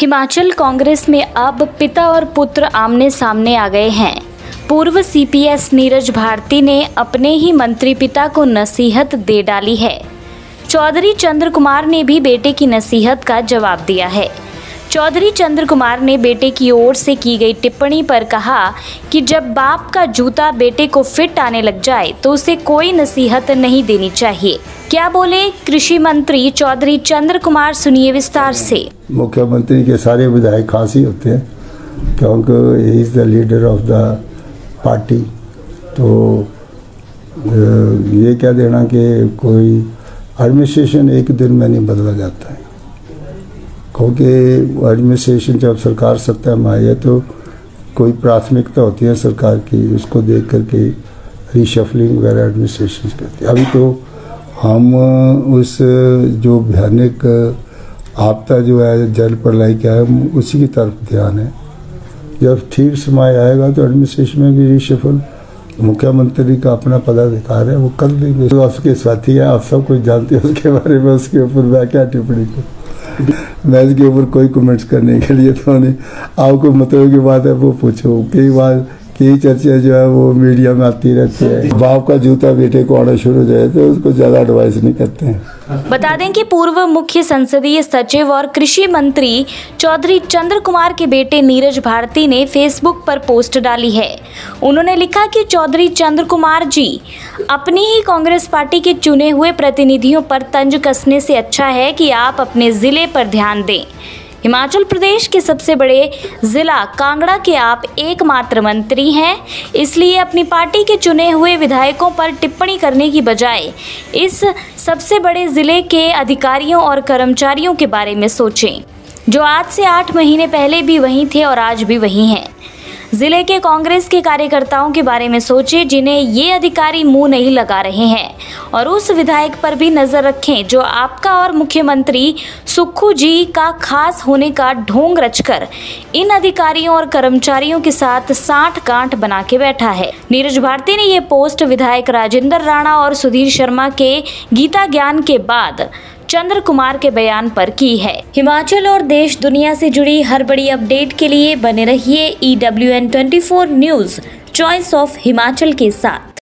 हिमाचल कांग्रेस में अब पिता और पुत्र आमने सामने आ गए हैं। पूर्व सीपीएस नीरज भारती ने अपने ही मंत्री पिता को नसीहत दे डाली है। चौधरी चंद्र कुमार ने भी बेटे की नसीहत का जवाब दिया है। चौधरी चंद्र कुमार ने बेटे की ओर से की गई टिप्पणी पर कहा कि जब बाप का जूता बेटे को फिट आने लग जाए तो उसे कोई नसीहत नहीं देनी चाहिए। क्या बोले कृषि मंत्री चौधरी चंद्र कुमार, सुनिए विस्तार से। मुख्यमंत्री के सारे विधायक खास ही होते हैं क्योंकि he is the leader of the party. तो ये क्या देना कि कोई एडमिनिस्ट्रेशन एक दिन में नहीं बदला जाता है, क्योंकि एडमिनिस्ट्रेशन जब सरकार सत्ता में आई है तो कोई प्राथमिकता होती है सरकार की, उसको देख करके रीशफलिंग वगैरह एडमिनिस्ट्रेशन करती है। अभी तो हम उस जो भयानक आपदा जो है जल प्रलय क्या है उसी की तरफ ध्यान है। जब ठीक समय आएगा तो एडमिनिस्ट्रेशन में भी रीशफल मुख्यमंत्री का अपना पदाधिकार है, वो कर देंगे। तो आपके साथी है, आप सब कुछ जानते हैं उसके बारे में, उसके ऊपर मैं क्या टिप्पणी करूँ। मैं इसके ऊपर कोई कमेंट्स करने के लिए तो नहीं। आपको मतलब की बात है वो पूछो। कई बार कई चर्चा जो है वो मीडिया में आती रहती है। बाप का जूता बेटे को आना शुरू हो जाए तो उसको ज्यादा एडवाइस नहीं करते हैं। बता दें कि पूर्व मुख्य संसदीय सचिव और कृषि मंत्री चौधरी चंद्र कुमार के बेटे नीरज भारती ने फेसबुक पर पोस्ट डाली है। उन्होंने लिखा कि चौधरी चंद्र कुमार जी, अपनी ही कांग्रेस पार्टी के चुने हुए प्रतिनिधियों पर तंज कसने से अच्छा है कि आप अपने जिले पर ध्यान दें। हिमाचल प्रदेश के सबसे बड़े जिला कांगड़ा के आप एकमात्र मंत्री हैं, इसलिए अपनी पार्टी के चुने हुए विधायकों पर टिप्पणी करने की बजाय इस सबसे बड़े जिले के अधिकारियों और कर्मचारियों के बारे में सोचें, जो आज से 8 महीने पहले भी वहीं थे और आज भी वहीं हैं। जिले के कांग्रेस के कार्यकर्ताओं के बारे में सोचें जिन्हें ये अधिकारी मुंह नहीं लगा रहे हैं, और उस विधायक पर भी नजर रखें जो आपका और मुख्यमंत्री सुक्खू जी का खास होने का ढोंग रचकर इन अधिकारियों और कर्मचारियों के साथ साठ गांठ बना के बैठा है। नीरज भारती ने ये पोस्ट विधायक राजेंद्र राणा और सुधीर शर्मा के गीता ज्ञान के बाद चंद्र कुमार के बयान पर की है। हिमाचल और देश दुनिया से जुड़ी हर बड़ी अपडेट के लिए बने रहिए EWN24 news, choice of Himachal के साथ।